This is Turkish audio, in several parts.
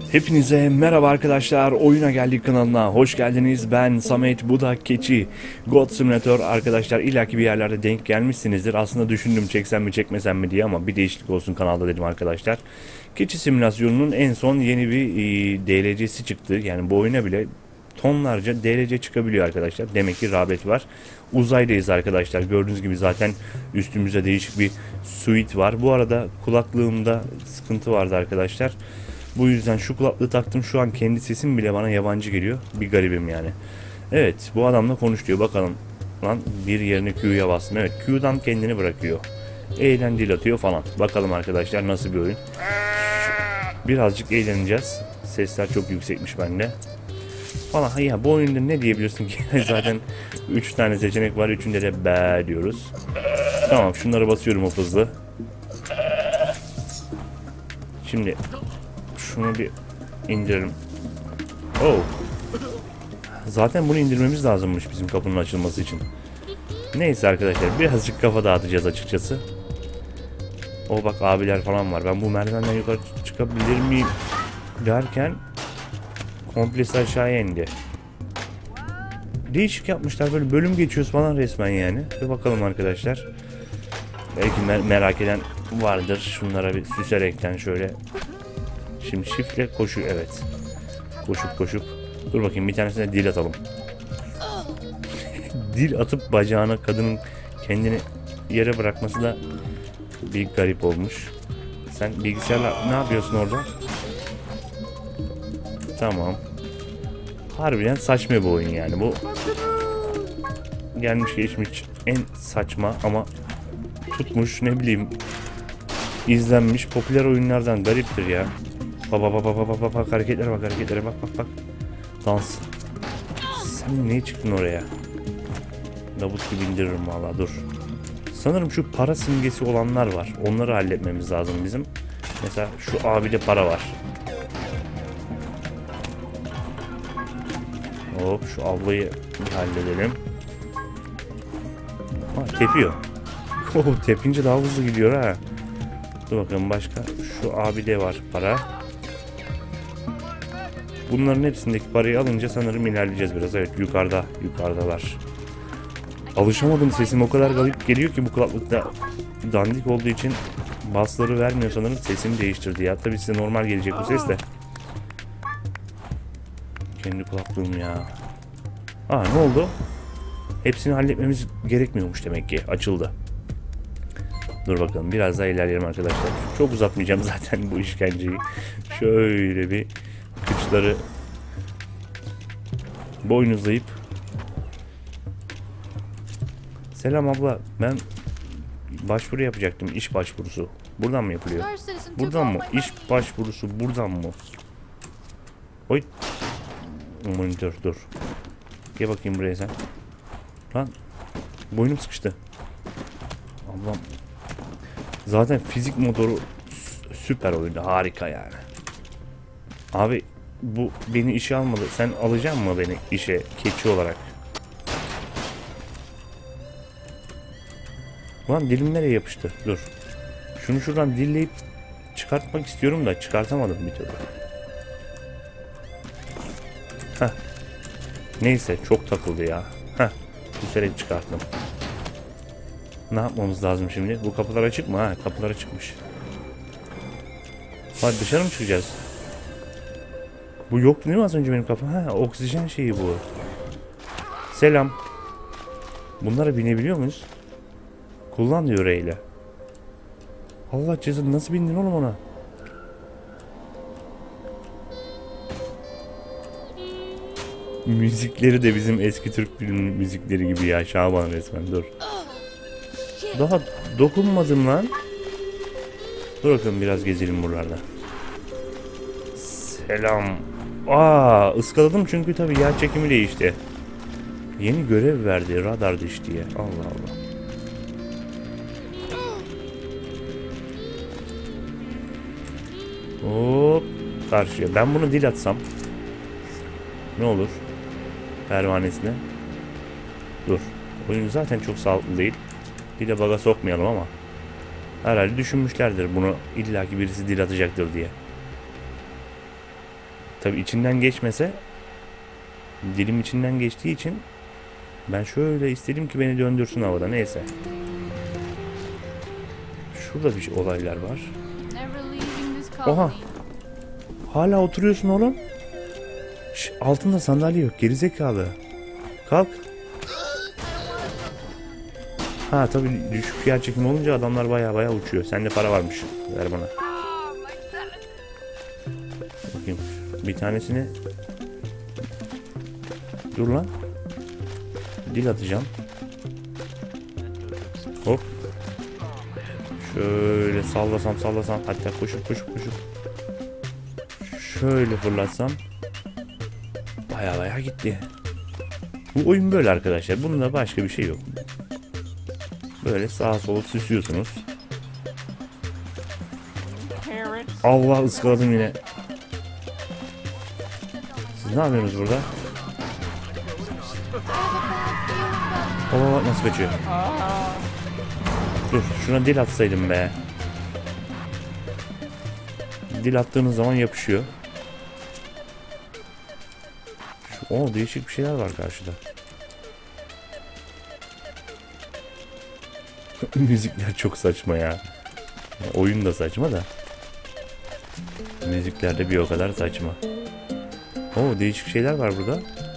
Hepinize merhaba arkadaşlar, Oyuna Geldik kanalına hoş geldiniz. Ben Samet Budak Keçi. God Simulator arkadaşlar, illaki bir yerlerde denk gelmişsinizdir. Aslında düşündüm çeksem mi çekmesem mi diye, ama bir değişiklik olsun kanalda dedim arkadaşlar. Keçi simülasyonunun en son yeni bir DLC'si çıktı. Yani bu oyuna bile tonlarca DLC çıkabiliyor arkadaşlar. Demek ki rağbet var. Uzaydayız arkadaşlar. Gördüğünüz gibi zaten üstümüzde değişik bir suite var. Bu arada kulaklığımda sıkıntı vardı arkadaşlar. Bu yüzden şu kulaklığı taktım. Şu an kendi sesim bile bana yabancı geliyor. Bir garibim yani. Evet, bu adamla konuş diyor. Bakalım. Lan bir yerine Q'ya bastım. Evet, Q'dan kendini bırakıyor. E'den dil atıyor falan. Bakalım arkadaşlar nasıl bir oyun. Birazcık eğleneceğiz. Sesler çok yüksekmiş bende. Falan. Ya bu oyunda ne diyebilirsin ki? Zaten 3 tane seçenek var. Üçünde de be diyoruz. Tamam, şunları basıyorum hızlı. Şimdi şunu bir indirelim. Oh. Zaten bunu indirmemiz lazımmış bizim kapının açılması için. Neyse arkadaşlar, birazcık kafa dağıtacağız açıkçası. O bak, abiler falan var. Ben bu merdivenden yukarı çıkabilir miyim derken komplesi aşağıya indi. Değişik yapmışlar, böyle bölüm geçiyoruz falan resmen yani. Bir bakalım arkadaşlar. Belki merak eden vardır. Şunlara bir süserekten şöyle. Şimdi shift'le koşu, evet. Koşup. Dur bakayım, bir tanesine dil atalım. Dil atıp bacağına kadının kendini yere bırakması da bir garip olmuş. Sen bilgisayarla ne yapıyorsun orada? Tamam. Harbiden saçma bir oyun yani bu. Gelmiş geçmiş en saçma ama tutmuş, ne bileyim, izlenmiş popüler oyunlardan, gariptir ya. Bak hareketlere bak. Dans. Sen niye çıktın oraya? Labut gibi indiririm valla, dur. Sanırım şu para simgesi olanlar var. Onları halletmemiz lazım bizim. Mesela şu abide para var. Hop, şu ablayı halledelim. Ha, tepiyor. Tepince daha hızlı gidiyor ha. Dur bakalım, başka. Şu abide var para. Bunların hepsindeki parayı alınca sanırım ilerleyeceğiz biraz. Evet, yukarıdalar. Alışamadım, sesim o kadar garip geliyor ki bu kulaklıkta, dandik olduğu için basları vermiyor sanırım, sesimi değiştirdi ya. Tabii size normal gelecek bu ses de. Kendi kulaklığım ya. Aa, ne oldu? Hepsini halletmemiz gerekmiyormuş demek ki. Açıldı. Dur bakalım, biraz daha ilerleyelim arkadaşlar. Çok uzatmayacağım zaten bu işkenceyi. Şöyle bir kıçları boynuzlayıp. Selam abla, ben başvuru yapacaktım, iş başvurusu. Buradan mı yapılıyor? Buradan mı? İş başvurusu buradan mı? Oy. Monitör, dur. Gel bakayım buraya sen. Lan boynum sıkıştı. Ablam. Zaten fizik motoru süper oyunda, harika yani. Abi bu beni işe almadı. Sen alacak mısın beni işe keçi olarak? Lan dilim nereye yapıştı? Dur. Şunu şuradan dilleyip çıkartmak istiyorum da çıkartamadım bir türlü. Heh. Neyse, çok takıldı ya. Heh. Bu sene çıkarttım. Ne yapmamız lazım şimdi? Bu kapılar açık mı? Ha, kapılar açıkmış. Hadi dışarı mı çıkacağız? Bu yoktu değil mi az önce benim kafam? Ha, oksijen şeyi bu. Selam. Bunlara binebiliyor muyuz? Kullan diyor R'yle. Allah cezanı, nasıl bindin oğlum ona? Müzikleri de bizim eski Türk film müzikleri gibi ya. Şaban resmen, dur. Daha dokunmadım lan. Dur bakalım, biraz gezelim buralarda. Selam. Aa, ıskaladım çünkü tabii yer çekimi değişti. Yeni görev verdi, radar diş diye. Allah Allah. Hop, karşıya. Ben bunu dil atsam ne olur? Pervanesine. Dur. Oyun zaten çok sağlıklı değil. Dile baga sokmayalım ama. Herhalde düşünmüşlerdir bunu, illaki birisi dil atacaktır diye. Tabi içinden geçmese, dilim içinden geçtiği için ben şöyle istedim ki beni döndürsün havada. Neyse. Şurada bir olaylar var. Oha. Hala oturuyorsun oğlum. Altında sandalye yok. Gerizekalı. Kalk. Ha tabii düşük yer çekimi olunca adamlar baya uçuyor. Sende para varmış. Ver bana. Bakayım. Bir tanesini. Dur lan. Dil atacağım. Hop. Şöyle sallasam. Hatta koşup. Şöyle fırlatsam. Baya gitti. Bu oyun böyle arkadaşlar. Bunda başka bir şey yok. Böyle sağa sola süsüyorsunuz. Allah, ıskaladım yine. Siz ne yapıyorsunuz burada? Oo, nasıl kaçıyor? Dur, şuna dil atsaydım be. Dil attığınız zaman yapışıyor. Değişik bir şeyler var karşıda. Müzikler çok saçma ya. Oyun da saçma da. Müzikler de bir o kadar saçma. Değişik şeyler var burada.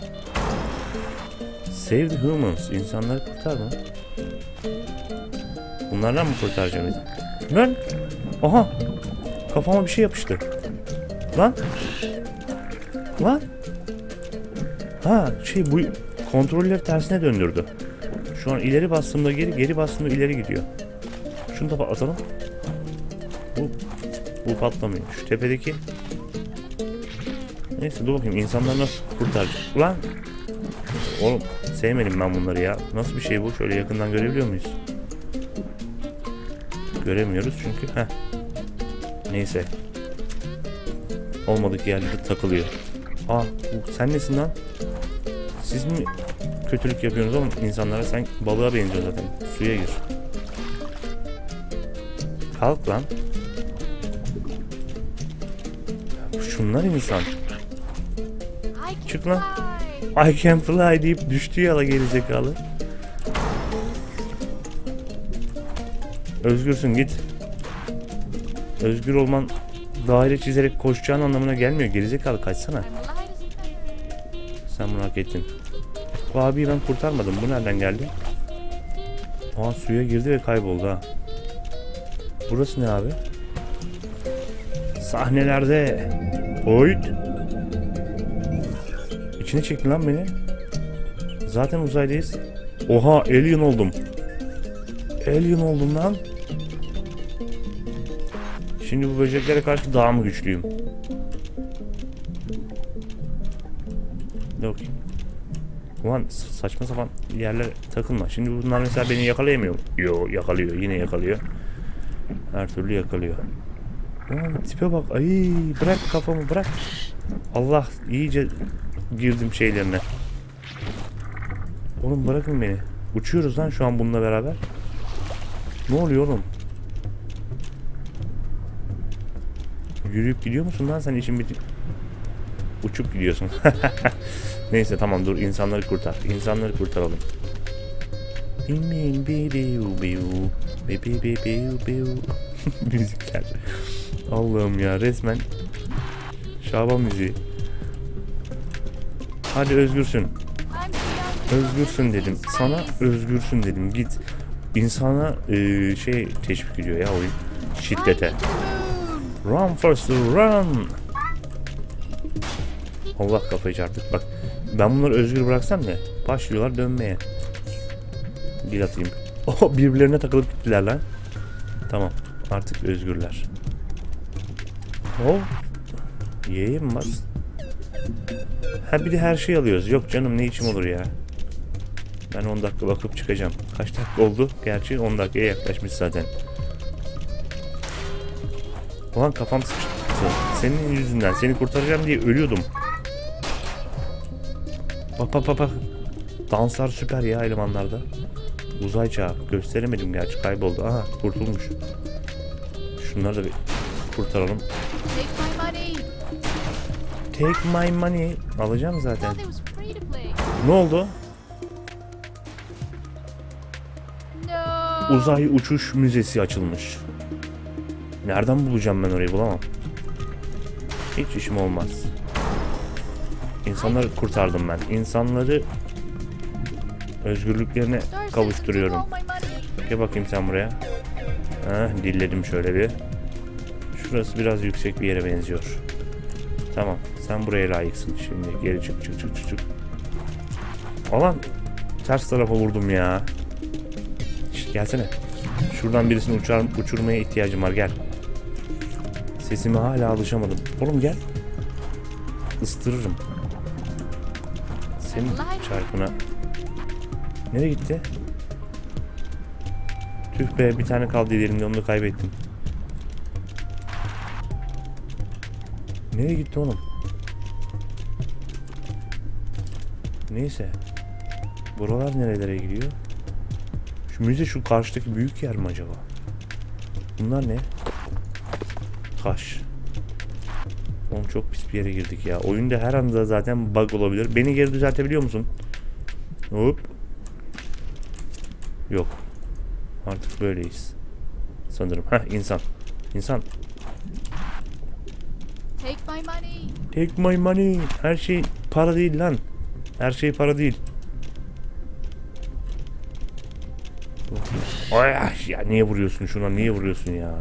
Save the humans. İnsanları kurtar mı? Bunlardan mı kurtaracağım? Lan! Aha! Kafama bir şey yapıştı. Lan! Ha bu kontrolleri tersine döndürdü. Şu an ileri bastığımda geri bastığımda ileri gidiyor. Şunu da atalım. Bu patlamıyor. Şu tepedeki. Neyse dur bakayım insanlar nasıl kurtaracak. Ulan! Oğlum sevmedim ben bunları ya. Nasıl bir şey bu? Şöyle yakından görebiliyor muyuz? Göremiyoruz çünkü. Neyse. Olmadık yerlerde takılıyor. Sen nesin lan? Siz mi kötülük yapıyorsunuz oğlum insanlara? Sen balığa benziyorsun zaten. Suya gir. Kalk lan. Şunlar insan. Çık lan. I can fly deyip düştü yala gerizekalı. Özgürsün, git. Özgür olman daire çizerek koşacağın anlamına gelmiyor. Gerizekalı, kaçsana. Sen bunu hak ettin. Bu abiyi ben kurtarmadım. Bu nereden geldi? Suya girdi ve kayboldu ha. Burası ne abi? Sahnelerde. Oyt. İçine çekti lan beni. Zaten uzaydayız. Oha, alien oldum. Alien oldum lan. Şimdi bu böceklere karşı daha mı güçlüyüm? Yok. Ulan saçma sapan yerlere takılma. Şimdi bunlar mesela beni yakalayamıyor. Yo, yakalıyor. Yine yakalıyor. Her türlü yakalıyor. Tipe bak. Ay, bırak kafamı, bırak. Allah, iyice girdim şeylerine. Oğlum bırakın beni. Uçuyoruz lan şu an bununla beraber. Ne oluyor oğlum? Yürüyüp gidiyor musun lan sen, işin bitti. Uçup gidiyorsun. Neyse tamam, dur, insanları kurtar. İnsanları kurtaralım. Müzikler. Allah'ım ya, resmen Şaban müziği. Hadi özgürsün. Özgürsün dedim. Sana özgürsün dedim. Git. İnsana teşvik ediyor ya oyun. Şiddete. Run faster run. Allah, kafayı çarptık. Bak, ben bunları özgür bıraksam ne? Başlıyorlar dönmeye. Bir atayım. Birbirlerine takılıp gittiler lan. Tamam. Artık özgürler. Y'ye mi bas? Bir de her şeyi alıyoruz. Yok canım, ne içim olur ya. Ben 10 dakika bakıp çıkacağım. Kaç dakika oldu? Gerçi 10 dakikaya yaklaşmış zaten. Ulan kafam sıçtı. Senin yüzünden. Seni kurtaracağım diye ölüyordum. Bak. Danslar süper ya elemanlarda. Uzay çağı. Gösteremedim gerçi, kayboldu. Aha, kurtulmuş. Şunları da bir kurtaralım. Take my money. Alacağım zaten. Thought it was free to play. Ne oldu? No. Uzay uçuş müzesi açılmış. Nereden bulacağım ben orayı, bulamam. Hiç işim olmaz. İnsanları kurtardım ben. İnsanları özgürlüklerine Star says kavuşturuyorum. all my money. Gel bakayım sen buraya. Heh, dilledim şöyle bir. Şurası biraz yüksek bir yere benziyor. Tamam, sen buraya layıksın. Şimdi geri çık çık çık çık çık. Alan ters tarafa vurdum ya. Şişt, gelsene. Şuradan birisini uçurmaya ihtiyacım var, gel. Sesime hala alışamadım. Oğlum gel. Istırırım. Senin çarpına. Nereye gitti? Tüh be, bir tane kaldı elimde, onu da kaybettim. Nereye gitti oğlum? Neyse. Buralar nerelere gidiyor? Şu müze şu karşıdaki büyük yer mi acaba? Bunlar ne? Taş. Oğlum çok pis bir yere girdik ya. Oyunda her anda zaten bug olabilir. Beni geri düzeltebiliyor musun? Hop. Yok. Artık böyleyiz. Sanırım. Heh, insan. İnsan. Take my money. Take my money. Her şey para değil lan. Her şey para değil. Ay ya, niye vuruyorsun şuna? Niye vuruyorsun ya?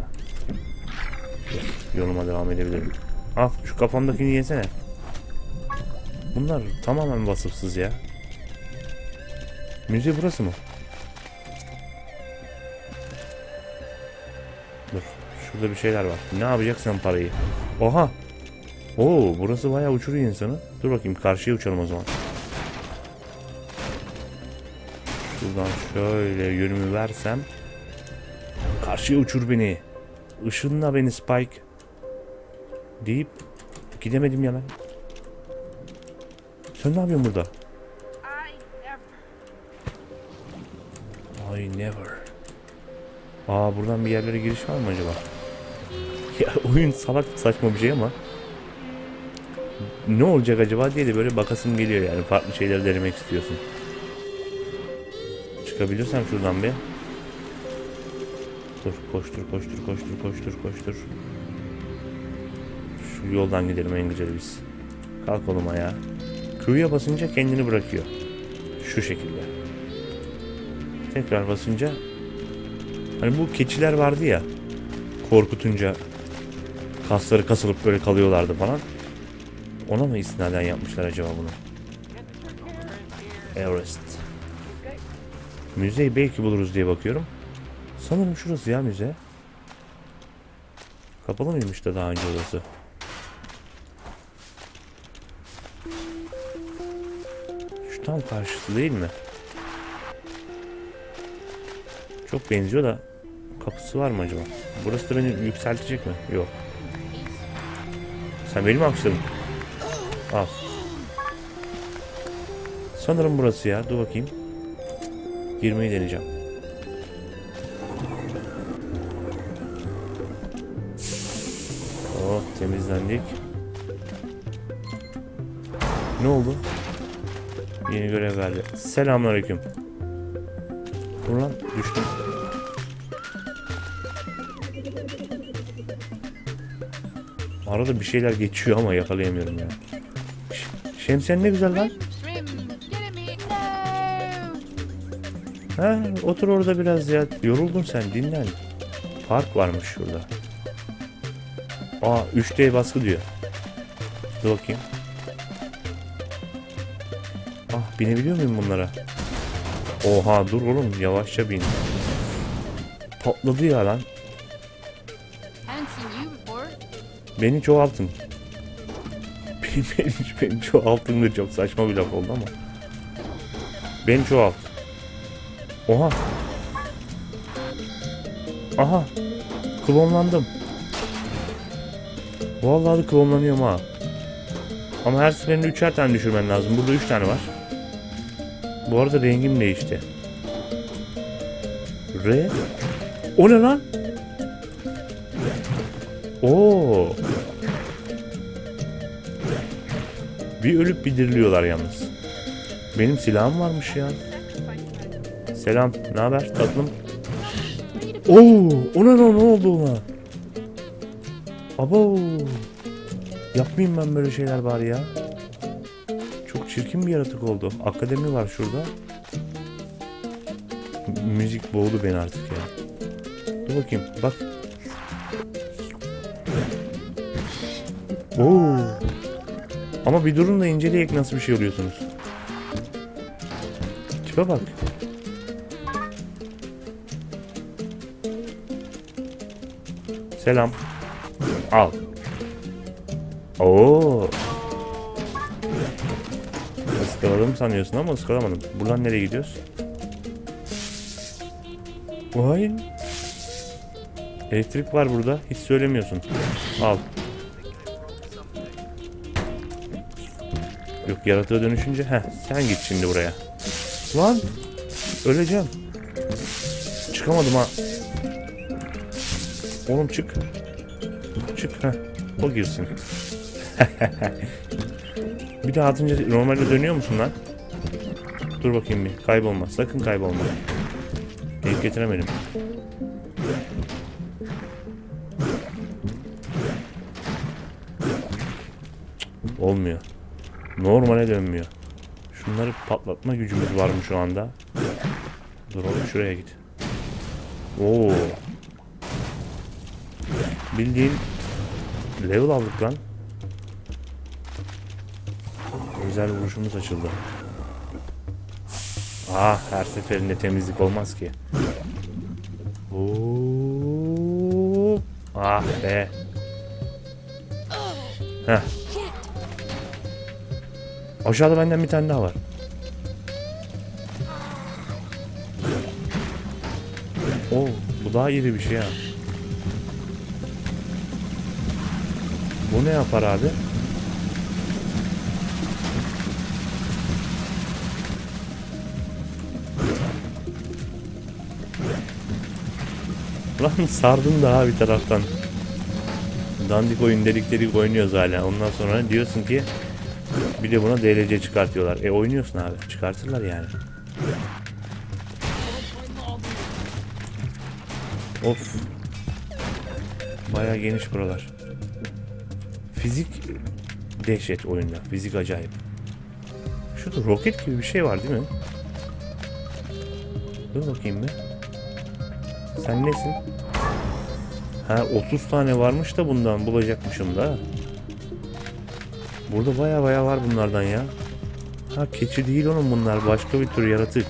Yoluma devam edebilirim. Al şu kafandakini yesene. Bunlar tamamen vasıfsız ya. Müze burası mı? Dur. Şurada bir şeyler var. Ne yapacaksın parayı? Oha. Oo, burası bayağı uçuruyor insanı. Dur bakayım, karşıya uçalım o zaman. Şuradan şöyle yönümü versem. Karşıya uçur beni. Işınla beni Spike. Deyip gidemedim ya ben. Sen ne yapıyorsun burada? I never. Aa, buradan bir yerlere giriş var mı acaba? Ya oyun salak saçma bir şey ama ne olacak acaba diye de böyle bakasım geliyor yani. Farklı şeyler denemek istiyorsun. Çıkabilirsem şuradan bir. Dur, koştur koştur koştur koştur koştur. Şu yoldan gidelim en güzeli biz. Kalk oğlum ayağa. Q'ya basınca kendini bırakıyor. Şu şekilde. Tekrar basınca. Hani bu keçiler vardı ya. Korkutunca kasları kasılıp böyle kalıyorlardı falan. Ona mı istinaden yapmışlar acaba bunu? Everest. Müzeyi belki buluruz diye bakıyorum. Sanırım şurası ya müze. Kapalı mıymış da daha önce orası? Şu tam karşısı değil mi? Çok benziyor da kapısı var mı acaba? Burası da beni yükseltecek mi? Yok. Sen beni mi alkışladın? Al. Sanırım burası ya. Dur bakayım. Girmeyi deneyeceğim. Oh, temizlendik. Ne oldu? Yeni görev verdi. Selamünaleyküm. Dur lan, düştüm. Arada bir şeyler geçiyor ama yakalayamıyorum ya. Şemsiyen ne güzel lan. Shrimp, get me. No. Ha, otur orada biraz ya. Yoruldun sen, dinlen. Park varmış şurada. Aa, 3D baskı diyor. Dur bakayım. Ah, binebiliyor muyum bunlara? Oha, dur oğlum, yavaşça bin. Patladı ya lan. Haven't seen you before. Beni çoğaltın. Beni çoğaltın da çok saçma bir laf oldu ama. Beni çoğalt. Oha. Aha. Klonlandım. Vallahi de klonlanıyorum ha. Ama her seferinde 3'er tane düşürmen lazım. Burada 3 tane var. Bu arada rengim değişti. R. O ne lan? Oo. Bir ölüp bir diriliyorlar yalnız. Benim silahım varmış ya. Selam, ne haber tatlım? Oo, ona ne oldu ona? Abo. Yapmayayım ben böyle şeyler bari ya. Çok çirkin bir yaratık oldu. Akademi var şurada. Müzik boğdu beni artık ya. Dur bakayım, bak. Oo. Ama bir durun da inceleyek nasıl bir şey oluyorsunuz. Tipe bak. Selam. Al. Oo. Iskaladım sanıyorsun ama ıskalamadım. Buradan nereye gidiyoruz? Vay. Elektrik var burada. Hiç söylemiyorsun. Al. Yok, yaratığa dönüşünce. Sen git şimdi buraya. Lan. Öleceğim. Çıkamadım ha. Oğlum çık. Çık. O girsin. Bir daha atınca normalde dönüyor musun lan? Dur bakayım bir. Kaybolma. Sakın kaybolma. Denk getiremedim. Olmuyor. Normale dönmüyor. Şunları patlatma gücümüz var mı şu anda? Dur oğlum, şuraya git. Oo. Bildiğin level aldık lan. Özel vuruşumuz açıldı. Her seferinde temizlik olmaz ki. Oo. Be. Aşağıda benden bir tane daha var. Bu daha iri bir şey ha. Bu ne yapar abi? Lan sardın daha bir taraftan. Dandik oyun dedik oynuyoruz hala. Ondan sonra diyorsun ki bir de buna DLC çıkartıyorlar. Oynuyorsun abi. Çıkartırlar yani. Of. Bayağı geniş buralar. Fizik dehşet oyunda. Fizik acayip. Şurada roket gibi bir şey var değil mi? Dur bakayım bir. Sen nesin? 30 tane varmış da bundan bulacakmışım da. Burada baya var bunlardan ya. Keçi değil oğlum bunlar. Başka bir tür yaratık.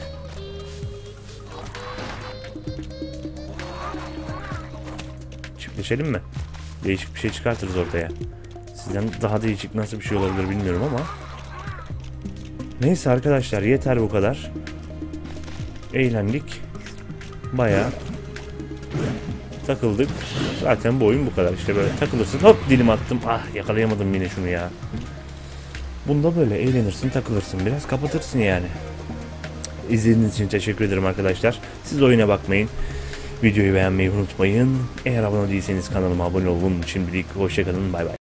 Çiftleşelim mi? Değişik bir şey çıkartırız ortaya. Sizden daha değişik nasıl bir şey olabilir bilmiyorum ama. Neyse arkadaşlar, yeter bu kadar. Eğlendik. Bayağı takıldık. Zaten bu oyun bu kadar. İşte böyle takılırsın. Hop, dilim attım. Yakalayamadım yine şunu ya. Bunda böyle eğlenirsin, takılırsın. Biraz kapatırsın yani. İzlediğiniz için teşekkür ederim arkadaşlar. Siz oyuna bakmayın. Videoyu beğenmeyi unutmayın. Eğer abone değilseniz kanalıma abone olun. Şimdilik hoşçakalın. Bay bay.